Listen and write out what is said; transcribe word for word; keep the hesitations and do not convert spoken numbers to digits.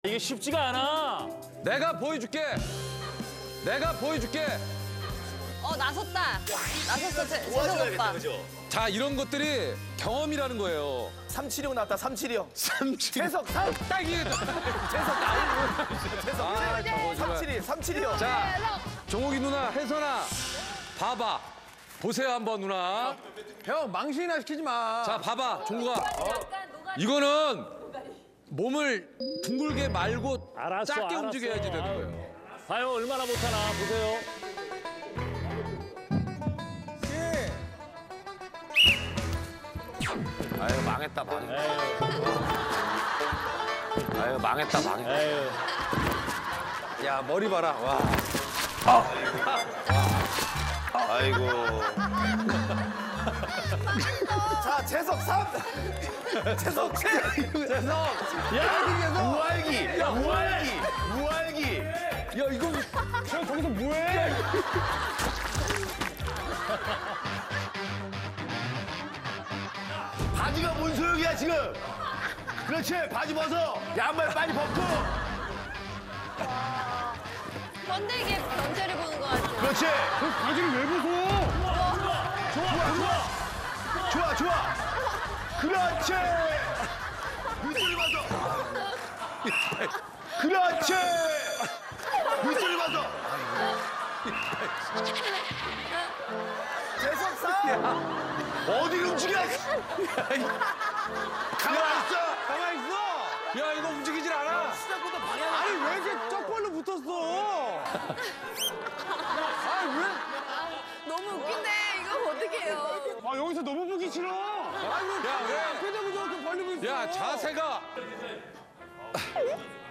이게 쉽지가 않아. 내가 보여줄게. 내가 보여줄게. 어 나섰다. 나섰어 재- 재석 오빠. 자, 이런 것들이 경험이라는 거예요. 삼칠이형 나왔다, 삼칠이형. 삼칠. 재석, 삼. 딱이. 재석, 나우. 재석. 아, 저거 정말. 삼칠이, 삼칠이형. 자, 종욱이 누나, 혜선아, 봐봐. 보세요 한번 누나. 형 망신이나 시키지 마. 자, 봐봐, 종욱아. 이거는 몸을 둥글게 말고 알았어, 작게 알았어. 움직여야지 되는 아유. 거예요. 봐요, 얼마나 못하나 보세요. 아유 망했다 망했다. 에휴, 아유 망했다 망했다. 에휴. 야, 머리 봐라. 와. 아이고. 자, 재석, 삼. 재석, 칠. 야, 무알기. 야 무알기. 무알기. 야 이거 형 거기서 뭐해? 바지가 뭔 소용이야 지금. 그렇지 바지 벗어. 양말 빨리 벗고. 번데기에 경찰이 보는 거 같아. 그렇지. 바지를 왜 벗어? 좋아 좋아. 좋아 좋아. 그렇지. 밑을 벗어. 그렇지. 밑을 벗어. 재석, 삼. 어디를 움직여? 가만 있어. 가만 있어. 야, 이거 움직이질 않아. 시작부터 방향. 아니 왜 이렇게 쪽발로 붙었어? 아니 왜? 너무 웃긴데 이거 어떡해요? 아 여기서 너무 보기 싫어. 아니 야, 왜? 앞에다가 저렇게 벌리고 있어. 야, 자세가.